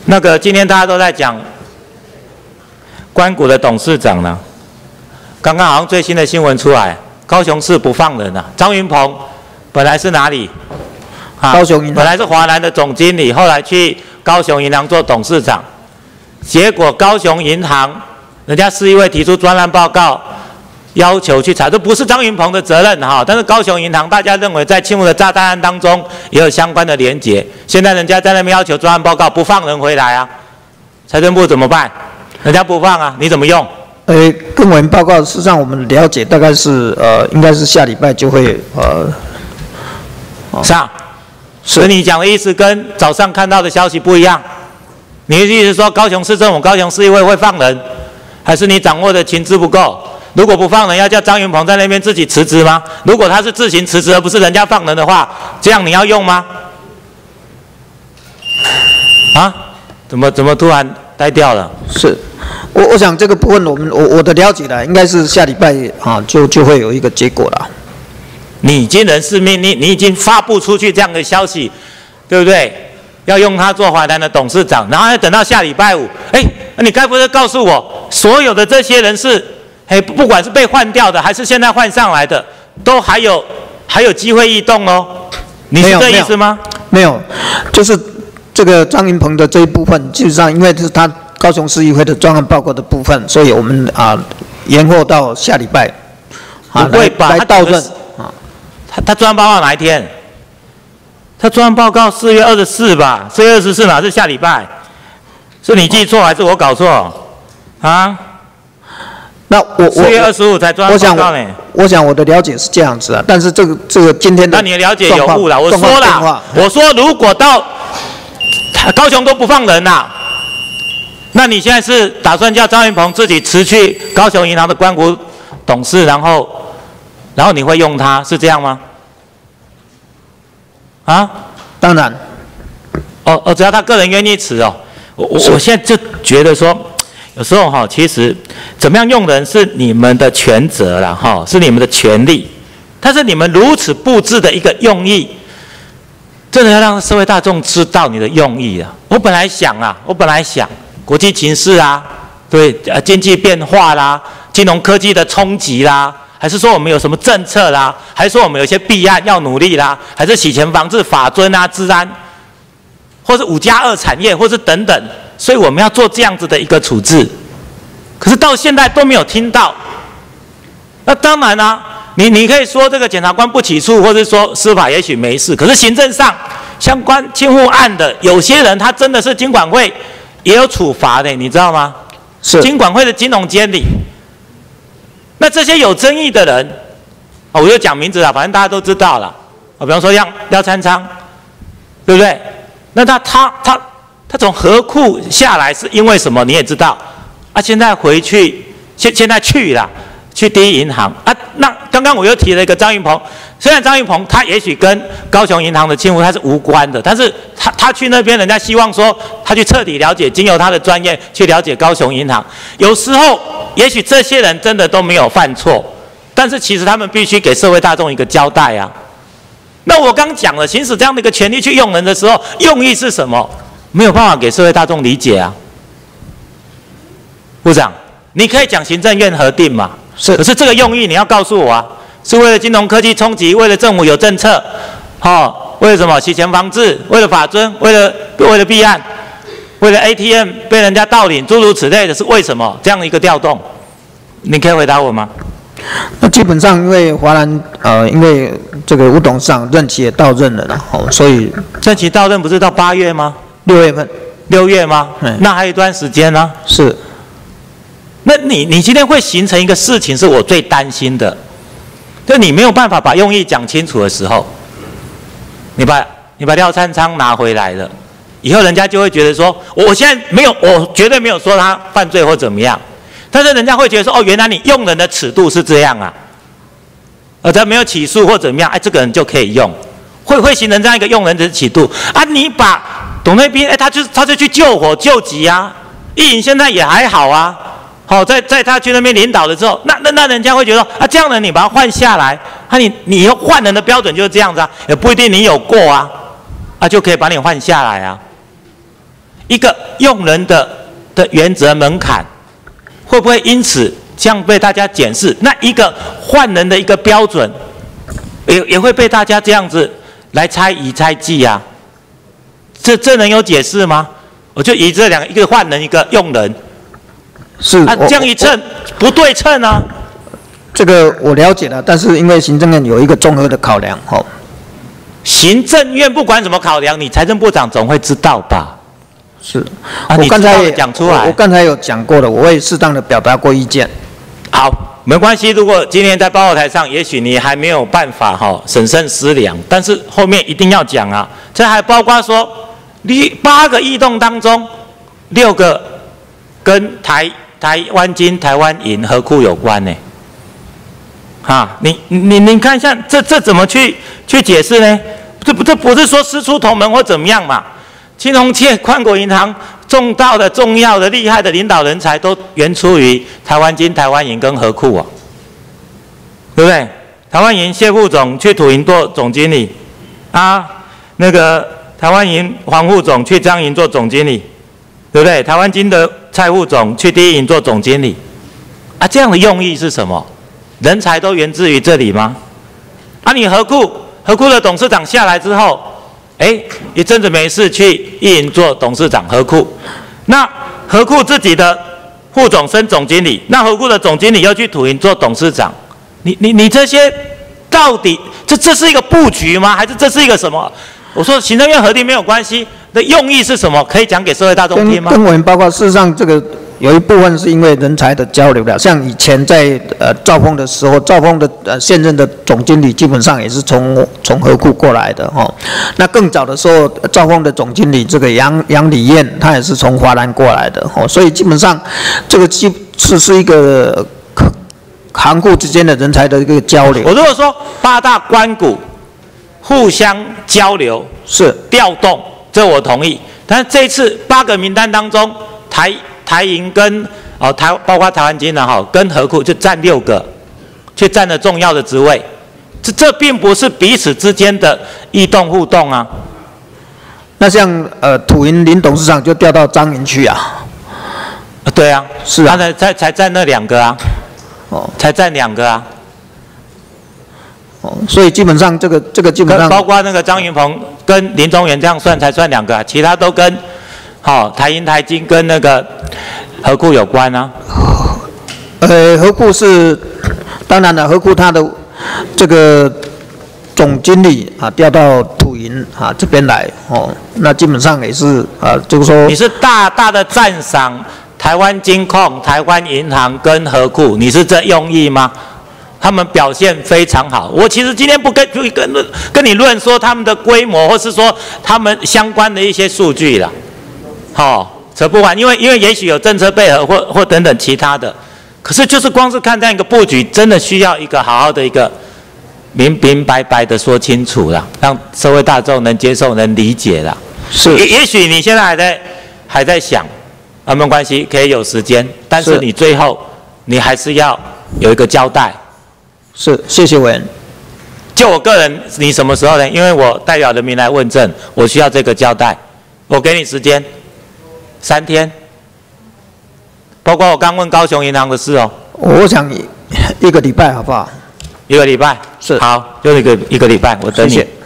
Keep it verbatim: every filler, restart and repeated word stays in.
那个今天大家都在讲官股的董事长呢，刚刚好像最新的新闻出来，高雄市不放人了、啊。张云鹏本来是哪里？啊， 高雄银行本来是华南的总经理，后来去高雄银行做董事长，结果高雄银行人家市议会提出专案报告，要求去查，这不是张云鹏的责任哈。但是高雄银行大家认为在青湖的炸弹案当中也有相关的连结，现在人家在那边要求专案报告，不放人回来啊，财政部怎么办？人家不放啊，你怎么用？ 呃，跟委员报告，事实上我们了解，大概是呃，应该是下礼拜就会呃上。所以你讲的意思跟早上看到的消息不一样。你的意思是说高雄市政府、高雄市议会会放人，还是你掌握的情资不够？如果不放人，要叫张云鹏在那边自己辞职吗？如果他是自行辞职，而不是人家放人的话，这样你要用吗？啊？怎么怎么突然呆掉了？ 是，我我想这个部分我们我我的了解呢，应该是下礼拜啊就就会有一个结果了。 你已经人事命令，你已经发布出去这样的消息，对不对？要用他做华南的董事长，然后还等到下礼拜五，哎，那你该不会告诉我，所有的这些人是，哎，不管是被换掉的，还是现在换上来的，都还有还有机会异动哦？你是这意思吗？ 没有，就是这个张云鹏的这一部分，基本上因为是他高雄市议会的专案报告的部分，所以我们啊延后到下礼拜啊不会吧？ 来来到任。 他他专案报告哪一天？他专案报告四月二十四吧？四月二十四哪是下礼拜？是你记错还是我搞错？啊？ 那我我四月二十五才专案报告呢。 我想我的了解是这样子啊，但是这个这个今天的那你的了解有误了。我说了，我说如果到高雄都不放人啦，那你现在是打算叫张云鹏自己辞去高雄银行的官股董事，然后然后你会用他，是这样吗？啊？ 当然。 哦哦，只要他个人愿意辞哦。我我我现在就觉得说，有时候哈，其实怎么样用人是你们的权责啦，哈，是你们的权利。但是你们如此布置的一个用意，真的要让社会大众知道你的用意啊！我本来想啊，我本来想国际情势啊，对，呃，经济变化啦，金融科技的冲击啦。还是说我们有什么政策啦？还是说我们有些弊案要努力啦？还是洗钱防治、法遵啊、治安，或是五加二产业，或是等等？所以我们要做这样子的一个处置。可是到现在都没有听到。那当然啦、啊，你你可以说这个检察官不起诉，或者说司法也许没事，可是行政上相关清户案的有些人，他真的是金管会也有处罚的，你知道吗？ 是金管会的金融监理。那这些有争议的人，我就讲名字了，反正大家都知道了。啊，比方说像廖参昌，对不对？那他他他他从河库下来是因为什么？你也知道。啊，现在回去，现现在去了，去第一银行啊。那刚刚我又提了一个张云鹏，虽然张云鹏他也许跟高雄银行的清户他是无关的，但是他他去那边，人家希望说他去彻底了解，经由他的专业去了解高雄银行。有时候。也许这些人真的都没有犯错，但是其实他们必须给社会大众一个交代啊。那我刚讲了，行使这样的一个权利去用人的时候，用意是什么？没有办法给社会大众理解啊。部长，你可以讲行政院核定嘛？ 是。 可是这个用意你要告诉我啊，是为了金融科技冲击，为了政府有政策，哦，为了什么？洗钱防治，为了法遵，为了为了弊案。为了 A T M 被人家盗领，诸如此类的，是为什么这样的一个调动？你可以回答我吗？ 那基本上因为华南呃，因为这个吴董事长任期也到任了啦，哦，所以任期到任不是到八月吗？ 六月份， 六月吗？那还有一段时间呢、啊。 是。 那你你今天会形成一个事情，是我最担心的，就你没有办法把用意讲清楚的时候，你把你把廖参昌拿回来了。以后人家就会觉得说，我现在没有，我绝对没有说他犯罪或怎么样，但是人家会觉得说，哦，原来你用人的尺度是这样啊，而他没有起诉或怎么样，哎，这个人就可以用，会会形成这样一个用人的尺度啊。你把董内斌，哎，他就他就去救火救急啊，意淫现在也还好啊，好、哦，在在他去那边领导的时候，那那那人家会觉得啊，这样的你把他换下来，啊你你以后换人的标准就是这样子啊，也不一定你有过啊，啊就可以把你换下来啊。 一个用人的的原则门槛，会不会因此这样被大家检视？那一个换人的一个标准，也也会被大家这样子来猜疑猜忌啊？这这能有解释吗？我就以这两个，一个换人，一个用人， 是啊，这样一称不对称啊。 这个我了解了，但是因为行政院有一个综合的考量，哦。 行政院不管怎么考量，你财政部长总会知道吧？ 是， 啊、 我刚才讲出来， 我刚才有讲过了，我会适当的表达过意见。 好，没关系。如果今天在报告台上，也许你还没有办法哈、哦、审慎思量，但是后面一定要讲啊。这还包括说，你八个异动当中，六个跟台台湾金、台湾银、合库有关呢。啊，你你你看一下，这这怎么去去解释呢？这不这不是说师出同门或怎么样嘛？金融界、宽国银行重大的、重要的、厉害的领导人才都源出于台湾金、台湾银跟合库啊，对不对？台湾银谢副总去土银做总经理，啊，那个台湾银黄副总去彰银做总经理，对不对？台湾金的蔡副总去第一银做总经理，啊，这样的用意是什么？人才都源自于这里吗？啊，你合库合库的董事长下来之后，哎，一阵子没事去一银做董事长合库，那合库自己的副总升总经理，那合库的总经理又去土银做董事长，你你你这些到底这这是一个布局吗？还是这是一个什么？我说行政院核定没有关系，的用意是什么？可以讲给社会大众听吗？ 跟我们报告，事实上这个。有一部分是因为人才的交流的，像以前在呃兆丰的时候，兆丰的呃现任的总经理基本上也是从从合库过来的哦。那更早的时候，兆丰的总经理这个杨杨礼燕，他也是从华南过来的哦。所以基本上这个基是是一个行库之间的人才的一个交流。 我如果说八大官股互相交流是调动，这我同意。但是这一次八个名单当中，台台银跟哦台包括台湾金的哈跟合库就占六个，却占了重要的职位，这这并不是彼此之间的异动互动啊。 那像呃土银林董事长就调到彰银去啊？ 啊对啊， 是啊， 他才才才占那两个啊，哦，才占两个啊。 哦，所以基本上这个这个基本上包括那个张云鹏跟林宗元这样算才算两个啊，其他都跟。好、哦，台银、台金跟那个合库有关啊。 呃，合库是当然了，合库它的这个总经理啊调到土银啊这边来哦，那基本上也是啊，就是说你是大大的赞赏台湾金控、台湾银行跟合库，你是这用意吗？他们表现非常好。我其实今天不跟不跟跟你论说他们的规模，或是说他们相关的一些数据了。好、哦，扯不完，因为因为也许有政策配合或或等等其他的，可是就是光是看这样一个布局，真的需要一个好好的一个明明白白的说清楚啦，让社会大众能接受、能理解啦。 是， 也也许你现在还在还在想，啊，没关系，可以有时间，但是你最后你还是要有一个交代。 是，谢谢委员。 就我个人，你什么时候呢？因为我代表人民来问政，我需要这个交代，我给你时间。三天，包括我刚问高雄银行的事哦。 我想一个礼拜好不好？ 一个礼拜是好，就一个一个礼拜，我等你。 谢谢。